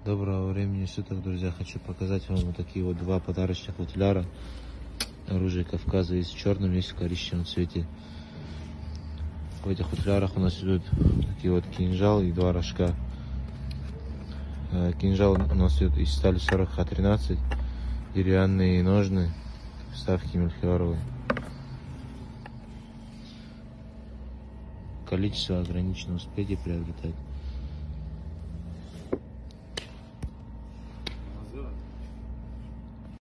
Доброго времени суток, друзья. Хочу показать вам вот такие вот два подарочных футляра. Оружие Кавказа есть в черном, есть в коричневом цвете. В этих футлярах у нас идут такие вот кинжал и два рожка. Кинжал у нас идет из стали 40Х13, деревянные ножны, вставки мельхиоровые. Количество ограничено, успейте приобретать.